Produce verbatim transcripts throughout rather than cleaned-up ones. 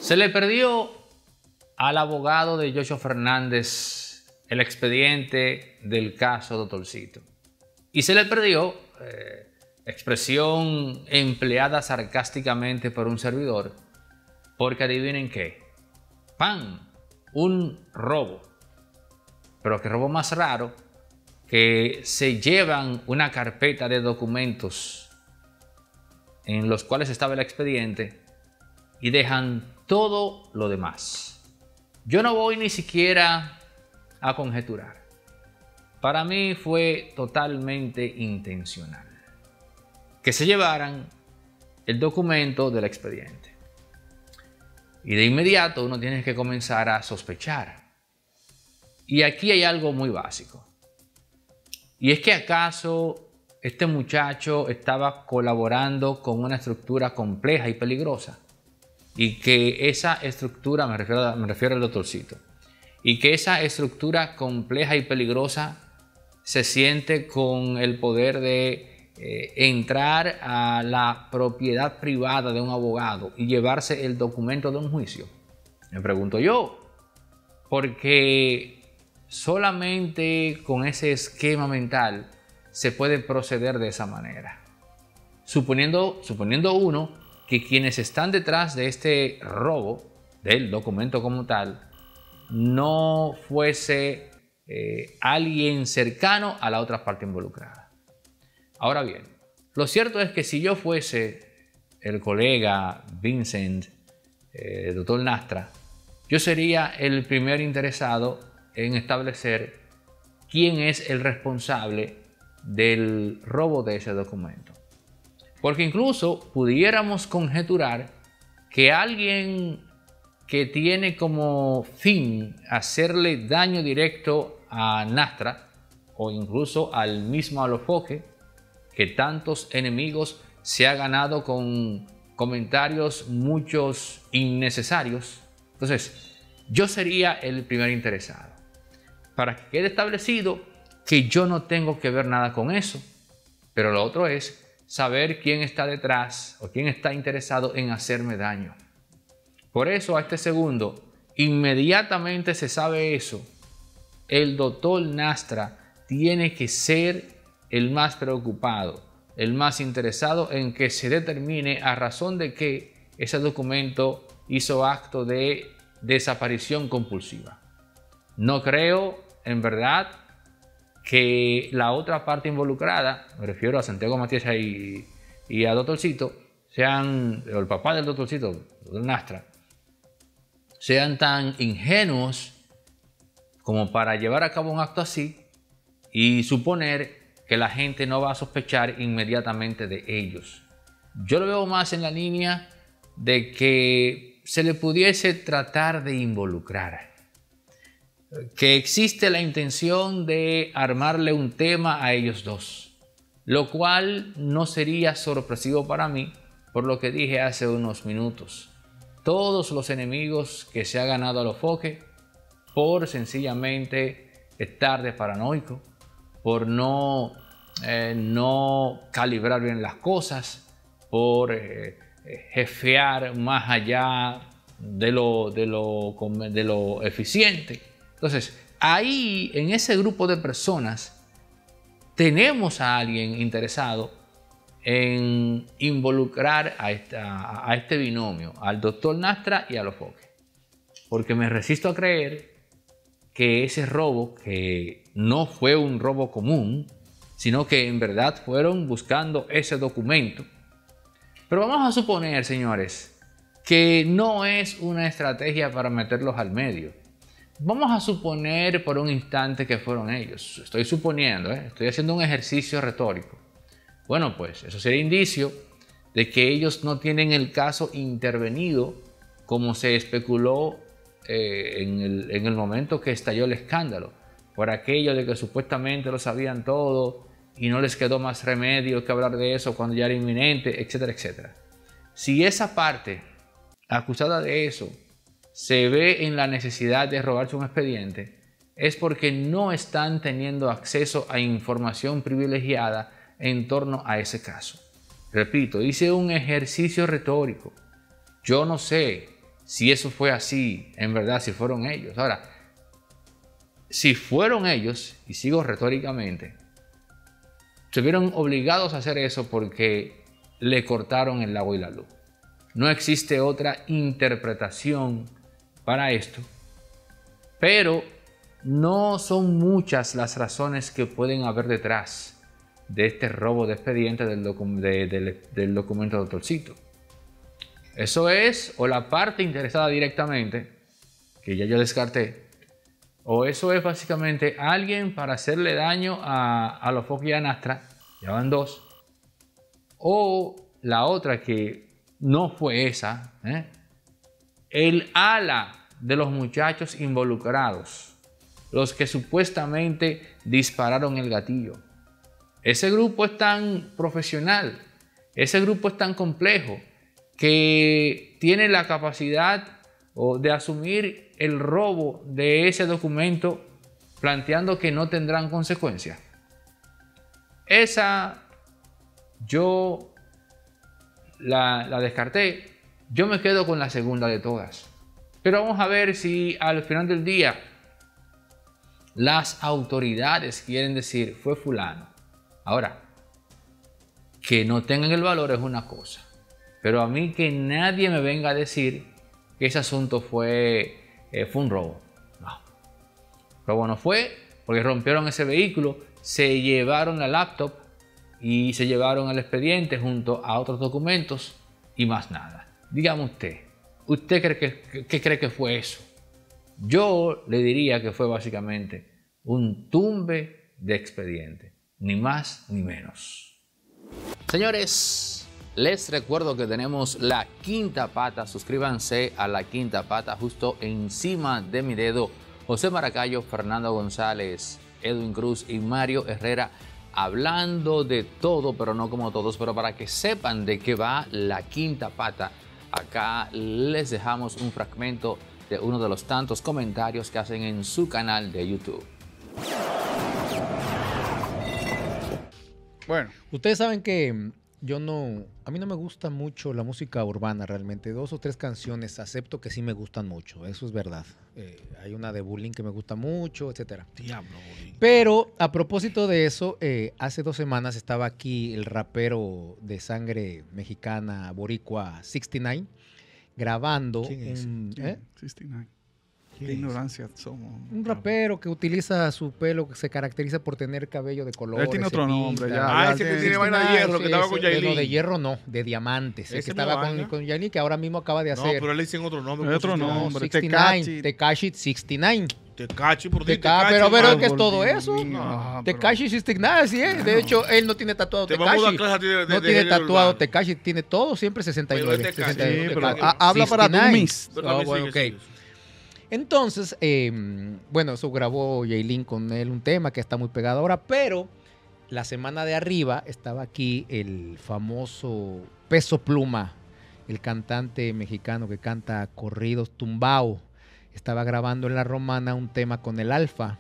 Se le perdió al abogado de Yocho Fernández el expediente del caso Doctorcito. Y se le perdió, eh, expresión empleada sarcásticamente por un servidor, porque adivinen qué, ¡pam!, un robo. Pero qué robo más raro, que se llevan una carpeta de documentos en los cuales estaba el expediente y dejan todo lo demás. Yo no voy ni siquiera a conjeturar. Para mí fue totalmente intencional que se llevaran el documento del expediente. Y de inmediato uno tiene que comenzar a sospechar. Y aquí hay algo muy básico. Y es que acaso este muchacho estaba colaborando con una estructura compleja y peligrosa. Y que esa estructura, me refiero, a, me refiero al Doctorcito, y que esa estructura compleja y peligrosa se siente con el poder de eh, entrar a la propiedad privada de un abogado y llevarse el documento de un juicio. Me pregunto yo, porque solamente con ese esquema mental se puede proceder de esa manera. Suponiendo, suponiendo uno que quienes están detrás de este robo del documento como tal no fuese eh, alguien cercano a la otra parte involucrada. Ahora bien, lo cierto es que si yo fuese el colega Vincent, eh, doctor Nastra, yo sería el primer interesado en establecer quién es el responsable del robo de ese documento. Porque incluso pudiéramos conjeturar que alguien que tiene como fin hacerle daño directo a Nastra o incluso al mismo Alofoque, que tantos enemigos se ha ganado con comentarios muchos innecesarios. Entonces, yo sería el primer interesado. Para que quede establecido que yo no tengo que ver nada con eso. Pero lo otro es saber quién está detrás o quién está interesado en hacerme daño. Por eso a este segundo, inmediatamente se sabe eso, el doctor Nastra tiene que ser el más preocupado, el más interesado en que se determine a razón de que ese documento hizo acto de desaparición compulsiva. No creo, en verdad, que la otra parte involucrada, me refiero a Santiago Matías y, y a Doctorcito, sean, o el papá del Doctorcito, doctor Nastra, sean tan ingenuos como para llevar a cabo un acto así y suponer que la gente no va a sospechar inmediatamente de ellos. Yo lo veo más en la línea de que se le pudiese tratar de involucrar, que existe la intención de armarle un tema a ellos dos, lo cual no sería sorpresivo para mí por lo que dije hace unos minutos. Todos los enemigos que se ha ganado Alofoque por sencillamente estar de paranoico, por no, eh, no calibrar bien las cosas, por eh, jefear más allá de lo, de lo, de lo eficiente. Entonces, ahí en ese grupo de personas tenemos a alguien interesado en involucrar a, esta, a este binomio, al doctor Nastra y a Alofoque. Porque me resisto a creer que ese robo, que no fue un robo común, sino que en verdad fueron buscando ese documento. Pero vamos a suponer, señores, que no es una estrategia para meterlos al medio. Vamos a suponer por un instante que fueron ellos. Estoy suponiendo, ¿eh? Estoy haciendo un ejercicio retórico. Bueno, pues eso sería indicio de que ellos no tienen el caso intervenido como se especuló eh, en, el, en el momento que estalló el escándalo. Por aquello de que supuestamente lo sabían todo y no les quedó más remedio que hablar de eso cuando ya era inminente, etcétera, etcétera. Si esa parte acusada de eso se ve en la necesidad de robarse un expediente, es porque no están teniendo acceso a información privilegiada en torno a ese caso. Repito, hice un ejercicio retórico. Yo no sé si eso fue así, en verdad, si fueron ellos. Ahora, si fueron ellos, y sigo retóricamente, se vieron obligados a hacer eso porque le cortaron el agua y la luz. No existe otra interpretación para esto, pero no son muchas las razones que pueden haber detrás de este robo de expediente del, docu de, de, del documento de Doctorcito. Eso es o la parte interesada directamente, que ya yo descarté, o eso es básicamente alguien para hacerle daño a, a los Focke y a Nastra, ya van dos, o la otra que no fue esa, ¿eh? el ala de los muchachos involucrados, los que supuestamente dispararon el gatillo. Ese grupo es tan profesional, ese grupo es tan complejo, que tiene la capacidad de asumir el robo de ese documento planteando que no tendrán consecuencias. Esa yo la, la descarté. Yo me quedo con la segunda de todas. Pero vamos a ver si al final del día las autoridades quieren decir fue fulano. Ahora, que no tengan el valor es una cosa. Pero a mí que nadie me venga a decir que ese asunto fue, eh, fue un robo. No. Robo no fue porque rompieron ese vehículo, se llevaron la laptop y se llevaron el expediente junto a otros documentos y más nada. Dígame usted, ¿usted cree que, que, cree que fue eso? Yo le diría que fue básicamente un tumbe de expediente, ni más ni menos. Señores, les recuerdo que tenemos La Quinta Pata. Suscríbanse a La Quinta Pata justo encima de mi dedo. José Maracayo, Fernando González, Edwin Cruz y Mario Herrera hablando de todo, pero no como todos. Pero para que sepan de qué va La Quinta Pata, acá les dejamos un fragmento de uno de los tantos comentarios que hacen en su canal de YouTube. Bueno, ustedes saben que yo no, a mí no me gusta mucho la música urbana realmente. Dos o tres canciones acepto que sí me gustan mucho, eso es verdad. Eh, hay una de Bullying que me gusta mucho, etcétera. Diablo, Bullying. Pero a propósito de eso, eh, hace dos semanas estaba aquí el rapero de sangre mexicana, boricua, sesenta y nueve, grabando. ¿Quién es? Un, ¿Quién? ¿eh? sesenta y nueve. Qué ignorancia somos. Un rapero que utiliza su pelo, que se caracteriza por tener cabello de color. Él tiene otro nombre, ya. Ah, ya ese que tiene- tiene vaina de hierro, que estaba con Yailin. No, de hierro no, de diamantes. El Ese que no estaba vaina. con, con Yailin, que ahora mismo acaba de No, hacer. pero él le dicen otro nombre. Es por otro si no. No, nombre, sesenta y nueve, Tekashi. Tekashi sesenta y nueve. Tekashi, por Teca- Tekashi, pero pero hermano. es que es todo eso. No, Tekashi sesenta y nueve, sí es. De hecho, él no tiene tatuado Te vamos a dar Tekashi. clase a ti de- de- No de tiene género tatuado urbano. Tekashi, tiene todo siempre sesenta y nueve. Pero es Tekashi, sesenta y nueve. sí, pero Ah, ha- habla para tu sesenta y nueve. miss. Pero Ah, también bueno, sigue, ok. sigue. Entonces, eh, bueno, eso grabó Yailin con él un tema que está muy pegado ahora, pero la semana de arriba estaba aquí el famoso Peso Pluma, el cantante mexicano que canta corridos tumbao. Estaba grabando en La Romana un tema con el Alfa.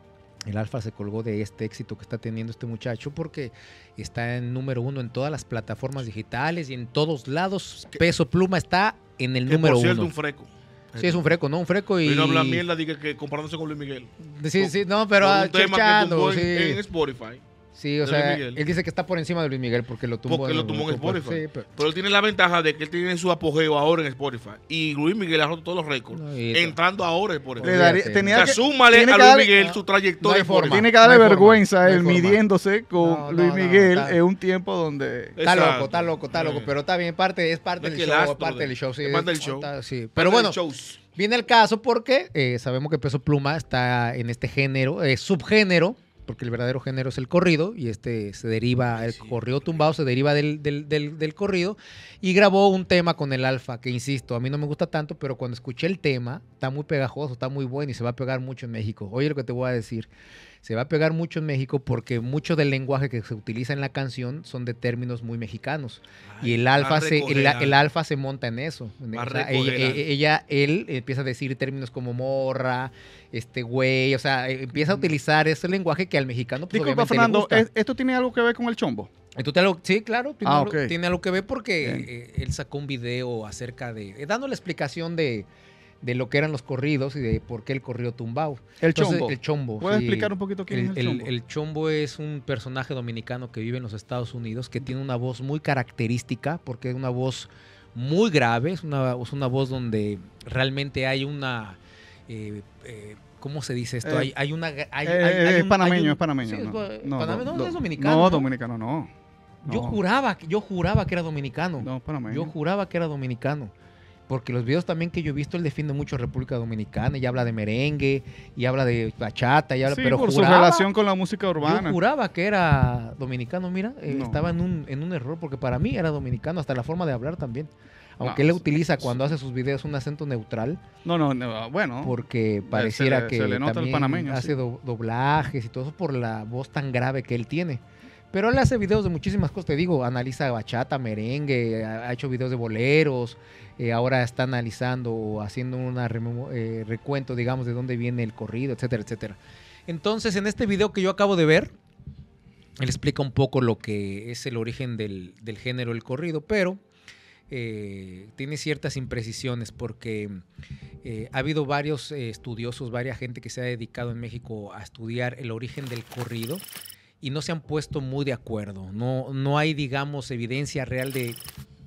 El Alfa se colgó de este éxito que está teniendo este muchacho porque está en número uno en todas las plataformas digitales y en todos lados. Peso Pluma está en el Que, número por cierto, uno. un freco. Sí, es un freco, ¿no? Un freco y... Y no habla mierda diga que comparándose con Luis Miguel. Sí, sí, no, pero Por ah, un tema que cherchando, tumbó en, sí. en Spotify. Sí, o de sea, Luis Miguel. él dice que está por encima de Luis Miguel porque lo tumbó. Porque lo tumbó en Spotify. Sí, pero, Pero él tiene la ventaja de que él tiene su apogeo ahora en Spotify. Y Luis Miguel ha roto todos los récords. No, y- entrando ahora en Spotify. Le daría- Olvídate. tenía O sea, que- súmale tiene a que Luis darle- Miguel no, su no trayectoria hay en forma. Spotify. Tiene que darle No hay forma, vergüenza no hay él forma. midiéndose con No, no, Luis no, Miguel está- en un tiempo donde... está Exacto. loco, está loco, está loco. Sí. Pero está bien, parte, es parte Es del que el show, es astro parte de- del show. Sí, es parte del show. está- sí. Parte Pero del bueno, shows. viene el caso porque eh, sabemos que Peso Pluma está en este género, eh, subgénero, porque el verdadero género es el corrido y este se deriva, el Sí. corrido tumbado se deriva del, del, del, del corrido, y grabó un tema con el Alfa que, insisto, a mí no me gusta tanto, pero cuando escuché el tema está muy pegajoso, está muy bueno y se va a pegar mucho en México. Oye lo que te voy a decir, se va a pegar mucho en México porque mucho del lenguaje que se utiliza en la canción son de términos muy mexicanos. Ay, Y el va a alfa, se, el, recoger el algo. alfa se monta en eso. Va a O sea, recoger ella, algo. ella- él empieza a decir términos como morra, este güey, o sea, empieza a utilizar ese lenguaje que al mexicano pues, Disculpa, obviamente le Fernando, gusta. ¿es- ¿esto tiene algo que ver con el chombo? Esto te lo- sí, claro, tiene, Ah, algo, ok. tiene algo que ver porque Bien. eh, él sacó un video acerca de, eh, dando la explicación de, de lo que eran los corridos y de por qué el corrido tumbao. El Entonces, chombo. El chombo. ¿Puedes sí. explicar un poquito quién el, es el el- chombo? el chombo es un personaje dominicano que vive en los Estados Unidos, que tiene una voz muy característica, porque es una voz muy grave, es una, es una voz donde realmente hay una... eh, eh, ¿Cómo se dice esto? Eh, hay, hay una... Hay, Eh, hay- eh, hay es un- panameño, hay un- es panameño. sí, es no, pa- no, panameño, no, do- es dominicano. No, ¿no? dominicano no. Yo No. juraba, yo juraba que era dominicano. No, panameño. Yo juraba que era dominicano. Porque los videos también que yo he visto, él defiende mucho a República Dominicana y habla de merengue y habla de bachata y habla, Sí, pero por juraba, su relación con la música yo urbana. juraba que era dominicano, mira, eh, No. estaba en un, en un error porque para mí era dominicano, hasta la forma de hablar también. Aunque No, él sí, utiliza sí. cuando hace sus videos un acento neutral, No, no, no, bueno. porque pareciera le- que se le nota el también panameño, hace sí. do- doblajes y todo eso por la voz tan grave que él tiene. Pero él hace videos de muchísimas cosas, te digo, analiza bachata, merengue, ha ha hecho videos de boleros, eh, ahora está analizando o haciendo un recuento, digamos, de dónde viene el corrido, etcétera, etcétera. Entonces, en este video que yo acabo de ver, él explica un poco lo que es el origen del, del género del corrido, pero eh, tiene ciertas imprecisiones porque eh, ha habido varios eh, estudiosos, varias gente que se ha dedicado en México a estudiar el origen del corrido y no se han puesto muy de acuerdo. No, no hay, digamos, evidencia real de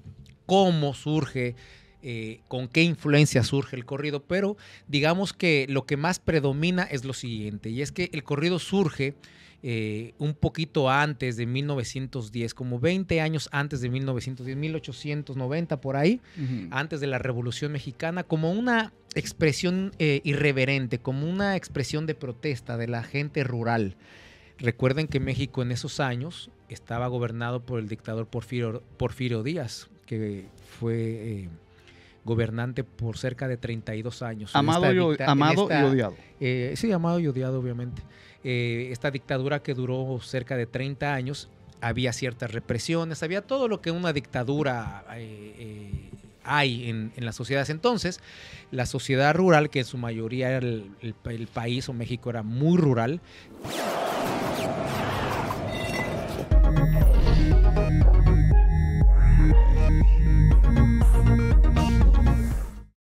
cómo surge, eh, con qué influencia surge el corrido, pero digamos que lo que más predomina es lo siguiente, y es que el corrido surge eh, un poquito antes de mil novecientos diez, como veinte años antes de mil novecientos diez, mil ochocientos noventa por ahí, Ujú. antes de la Revolución Mexicana, como una expresión eh, irreverente, como una expresión de protesta de la gente rural. Recuerden que México en esos años estaba gobernado por el dictador Porfirio, Porfirio Díaz, que fue eh, gobernante por cerca de treinta y dos años. En Amado, esta y, o- dicta- en amado esta- y odiado. eh, sí, amado y odiado, obviamente. Eh, esta dictadura que duró cerca de treinta años, había ciertas represiones, había todo lo que una dictadura eh, eh, hay en, en las sociedades. Entonces, la sociedad rural, que en su mayoría era el, el- el país o México era muy rural,